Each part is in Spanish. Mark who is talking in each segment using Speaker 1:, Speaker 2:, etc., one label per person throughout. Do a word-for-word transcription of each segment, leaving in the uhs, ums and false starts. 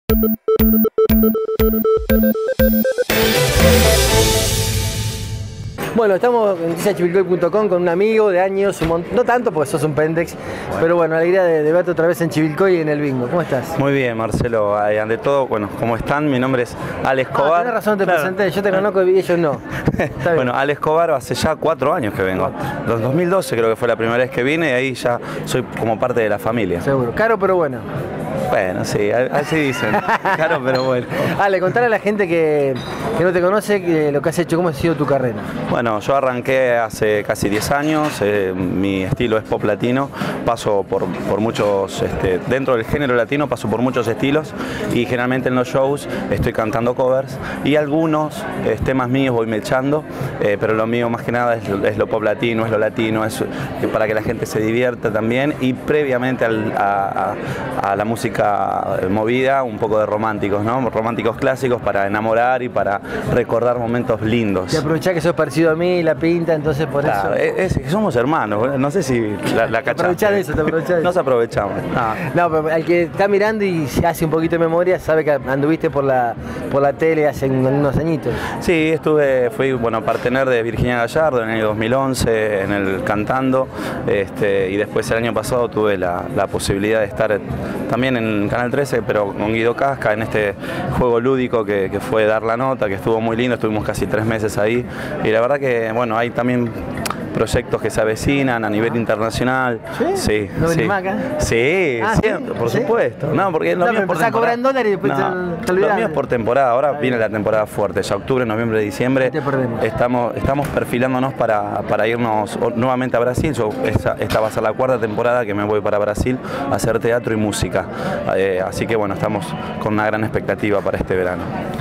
Speaker 1: Bueno, estamos en noticias chivilcoy punto com con un amigo de años, un no tanto porque sos un pendex, pero bueno, alegría de, de verte otra vez en Chivilcoy y en el bingo. ¿Cómo estás?
Speaker 2: Muy bien, Marcelo. Ante todo, bueno, ¿cómo están? Mi nombre es Ale Escobar.
Speaker 1: Ah, tenés razón, te
Speaker 2: claro.
Speaker 1: presenté, yo te conozco y ellos no.
Speaker 2: Bueno, Ale Escobar, hace ya cuatro años que vengo. En dos mil doce creo que fue la primera vez que vine y ahí ya soy como parte de la familia.
Speaker 1: Seguro, caro pero bueno.
Speaker 2: Bueno, sí, así dicen. Claro, pero bueno.
Speaker 1: Ale, contale a la gente que, que no te conoce que lo que has hecho, cómo ha sido tu carrera.
Speaker 2: Bueno, yo arranqué hace casi diez años, eh, mi estilo es pop latino, paso por, por muchos, este, dentro del género latino paso por muchos estilos y generalmente en los shows estoy cantando covers y algunos eh, temas míos voy mechando, eh, pero lo mío más que nada es, es lo pop latino, es lo latino, es para que la gente se divierta también y previamente al, a, a, a la música movida, un poco de románticos, ¿no? Románticos clásicos para enamorar y para recordar momentos lindos.
Speaker 1: Y aprovechá que sos parecido a mí, la pinta, entonces por
Speaker 2: claro,
Speaker 1: eso...
Speaker 2: Es, es, somos hermanos, no sé si la, la cachaste.
Speaker 1: Te aprovechás de eso, te aprovechás de eso.
Speaker 2: Nos aprovechamos.
Speaker 1: Ah. No, pero al que está mirando y se hace un poquito de memoria sabe que anduviste por la, por la tele hace unos añitos.
Speaker 2: Sí, estuve, fui, bueno, partener de Virginia Gallardo en el año dos mil once, en el Cantando, este, y después el año pasado tuve la, la posibilidad de estar también en Canal trece, pero con Guido Casca, en este juego lúdico que, que fue Dar la Nota, que estuvo muy lindo, estuvimos casi tres meses ahí, y la verdad que, bueno, hay también proyectos que se avecinan a nivel internacional.
Speaker 1: ¿Sí?
Speaker 2: Sí.
Speaker 1: ¿No venís
Speaker 2: sí.
Speaker 1: más acá?
Speaker 2: Sí,
Speaker 1: ah,
Speaker 2: siempre,
Speaker 1: ¿sí?
Speaker 2: por
Speaker 1: ¿Sí?
Speaker 2: supuesto. No, porque lo
Speaker 1: no,
Speaker 2: mío es por
Speaker 1: temporada. Cobrar en dólares y después
Speaker 2: no,
Speaker 1: te, te olvidás.
Speaker 2: Lo mío es por temporada, ahora viene la temporada fuerte, ya octubre, noviembre, diciembre.
Speaker 1: Te perdemos.
Speaker 2: Estamos, estamos perfilándonos para, para irnos nuevamente a Brasil. Yo, esta, esta va a ser la cuarta temporada que me voy para Brasil a hacer teatro y música. Eh, así que bueno, estamos con una gran expectativa para este verano.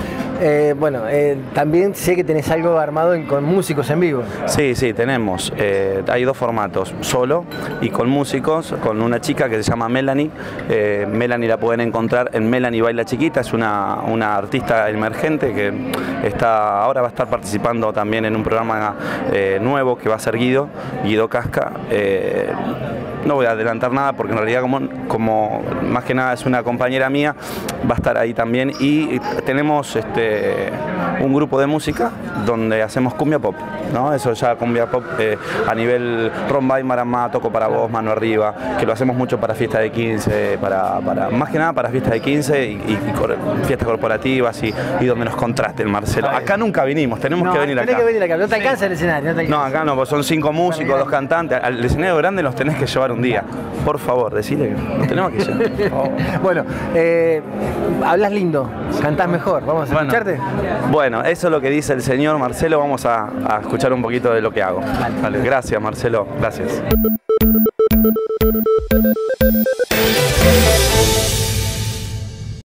Speaker 1: Eh, bueno, eh, también sé que tenés algo armado en, con músicos en vivo.
Speaker 2: Sí, sí, tenemos. Eh, hay dos formatos, solo y con músicos, con una chica que se llama Melanie. Eh, Melanie la pueden encontrar en Melanie Baila Chiquita, es una, una artista emergente que está, ahora va a estar participando también en un programa eh, nuevo que va a ser Guido, Guido Casca. Eh, No voy a adelantar nada porque en realidad como, como más que nada es una compañera mía, va a estar ahí también y tenemos este, un grupo de música donde hacemos cumbia pop, ¿no? Eso ya cumbia pop eh, a nivel Rombay, Maramá, Toco para Vos, Mano Arriba, que lo hacemos mucho para fiesta de quince, para, para, más que nada para fiestas de quince y, y, y cor, fiestas corporativas y, y donde nos contrasten, Marcelo. Acá nunca vinimos, tenemos
Speaker 1: no,
Speaker 2: que venir acá.
Speaker 1: Tenés que venir acá, no te alcanza sí. el escenario. No, te
Speaker 2: no, acá no, pues son cinco músicos, dos cantantes, al escenario grande los tenés que llevar un día. Por favor, decile que nos tenemos que llevar. Oh.
Speaker 1: Bueno, eh, hablas lindo, cantás mejor, vamos a
Speaker 2: bueno,
Speaker 1: escucharte.
Speaker 2: Bueno, eso es lo que dice el señor Marcelo, vamos a, a escuchar un poquito de lo que hago.
Speaker 1: Vale.
Speaker 2: Vale. Gracias, Marcelo, gracias.